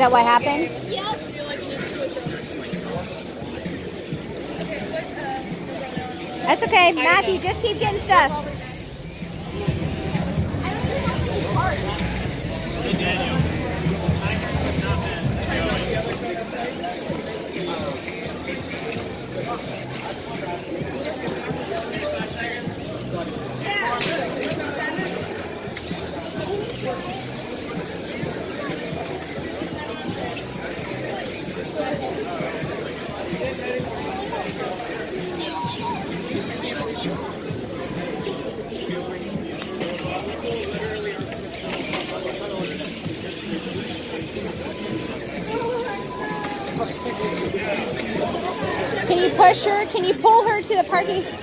that what happened? That's okay. Matthew, just keep getting stuff. Can you push her? Can you pull her to the parking?